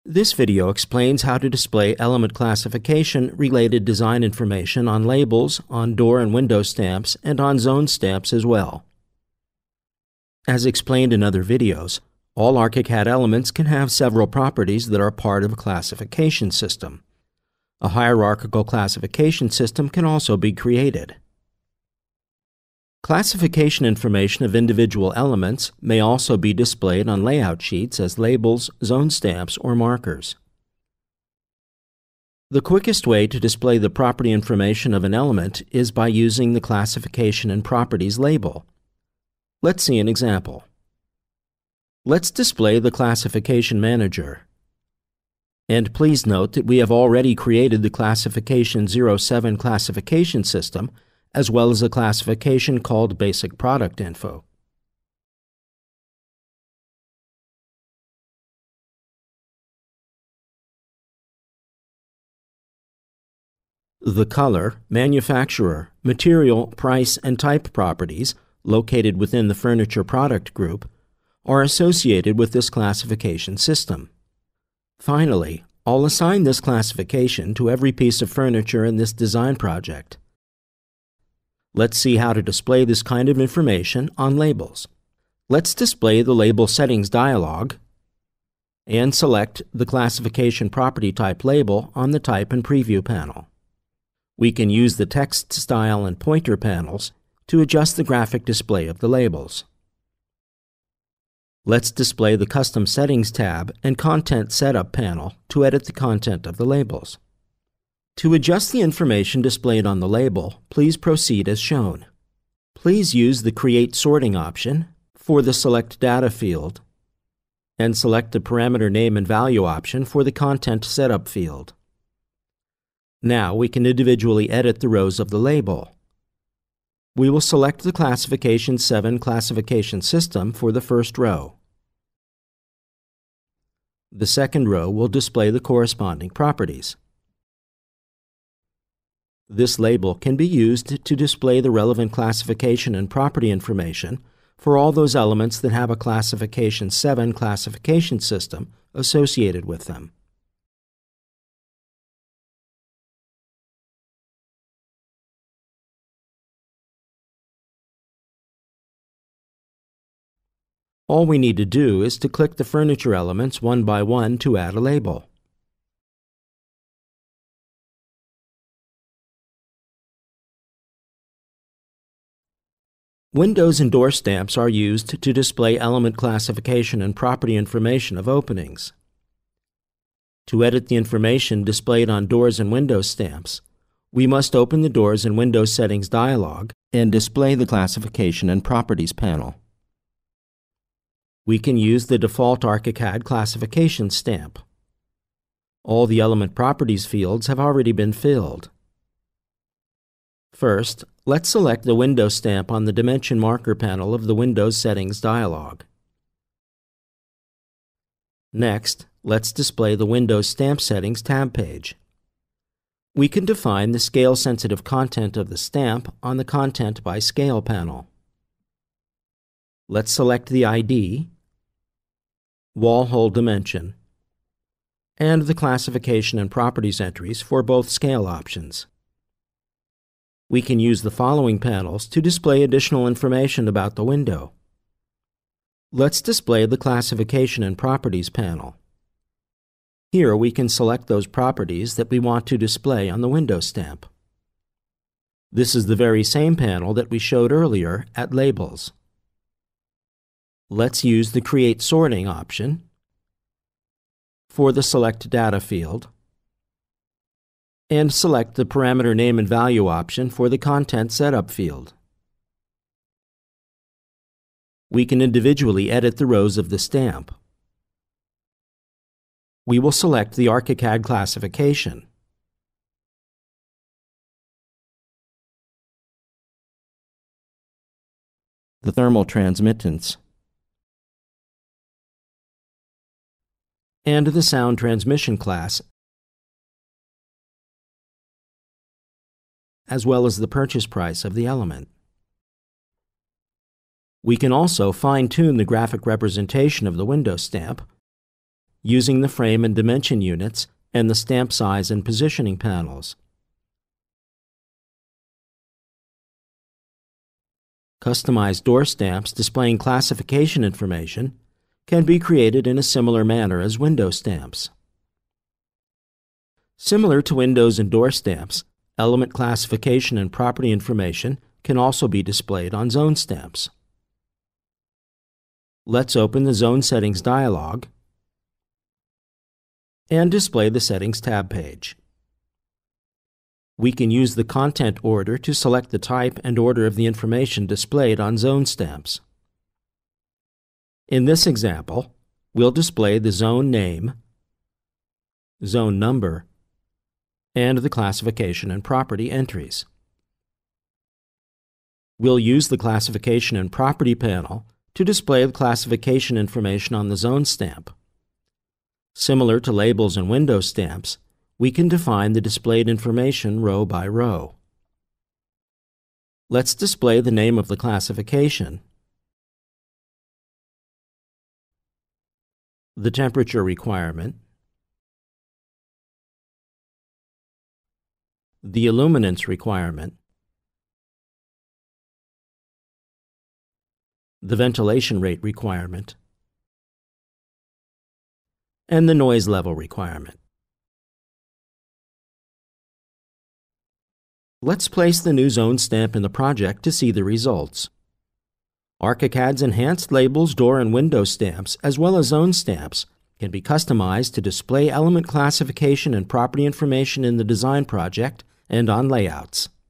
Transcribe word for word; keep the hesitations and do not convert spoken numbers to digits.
This video explains how to display element classification-related design information on labels, on door and window stamps, and on zone stamps as well. As explained in other videos, all ARCHICAD elements can have several properties that are part of a classification system. A hierarchical classification system can also be created. Classification information of individual elements may also be displayed on layout sheets as labels, zone stamps, or markers. The quickest way to display the property information of an element is by using the Classification and Properties label. Let's see an example. Let's display the Classification Manager. And please note that we have already created the Classification zero seven classification system, as well as a classification called Basic Product Info. The color, manufacturer, material, price, and type properties located within the furniture product group are associated with this classification system. Finally, I'll assign this classification to every piece of furniture in this design project. Let's see how to display this kind of information on labels. Let's display the Label Settings dialog and select the Classification Property Type label on the Type and Preview panel. We can use the Text Style and Pointer panels to adjust the graphic display of the labels. Let's display the Custom Settings tab and Content Setup panel to edit the content of the labels. To adjust the information displayed on the label, please proceed as shown. Please use the Create Sorting option for the Select Data field and select the Parameter Name and Value option for the Content Setup field. Now we can individually edit the rows of the label. We will select the Classification seven classification system for the first row. The second row will display the corresponding properties. This label can be used to display the relevant classification and property information for all those elements that have a Classification seven classification system associated with them. All we need to do is to click the furniture elements one by one to add a label. Windows and door stamps are used to display element classification and property information of openings. To edit the information displayed on doors and window stamps, we must open the Doors and Window Settings dialog and display the Classification and Properties panel. We can use the default ARCHICAD classification stamp. All the element properties fields have already been filled. First, let's select the window stamp on the Dimension Marker panel of the Windows Settings dialog. Next, let's display the Windows Stamp Settings tab page. We can define the scale-sensitive content of the stamp on the Content by Scale panel. Let's select the I D, wall hole dimension, and the classification and properties entries for both scale options. We can use the following panels to display additional information about the window. Let's display the Classification and Properties panel. Here we can select those properties that we want to display on the window stamp. This is the very same panel that we showed earlier at Labels. Let's use the Create Sorting option for the Select Data field and select the Parameter Name and Value option for the Content Setup field. We can individually edit the rows of the stamp. We will select the ARCHICAD classification. The thermal transmittance, and the sound transmission class, as well as the purchase price of the element. We can also fine-tune the graphic representation of the window stamp using the frame and dimension units and the stamp size and positioning panels. Customized door stamps displaying classification information can be created in a similar manner as window stamps. Similar to windows and door stamps, element classification and property information can also be displayed on zone stamps. Let's open the Zone Settings dialog and display the Settings tab page. We can use the content order to select the type and order of the information displayed on zone stamps. In this example, we'll display the zone name, zone number, and the classification and property entries. We'll use the Classification and Property panel to display the classification information on the zone stamp. Similar to labels and window stamps, we can define the displayed information row by row. Let's display the name of the classification, the temperature requirement, the illuminance requirement, the ventilation rate requirement, and the noise level requirement. Let's place the new zone stamp in the project to see the results. ARCHICAD's enhanced labels, door and window stamps, as well as zone stamps, can be customized to display element classification and property information in the design project and on layouts.